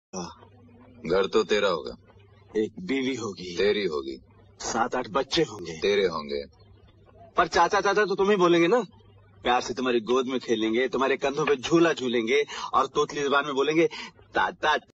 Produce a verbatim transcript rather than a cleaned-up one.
हाँ, घर तो तेरा होगा, एक बीवी होगी, तेरी होगी, सात आठ बच्चे होंगे, तेरे होंगे। पर चाचा चाचा तो तुम ही बोलेंगे ना। प्यार से तुम्हारी गोद में खेलेंगे, तुम्हारे कंधों पे झूला झूलेंगे और तोतली जुबान में बोलेंगे ताता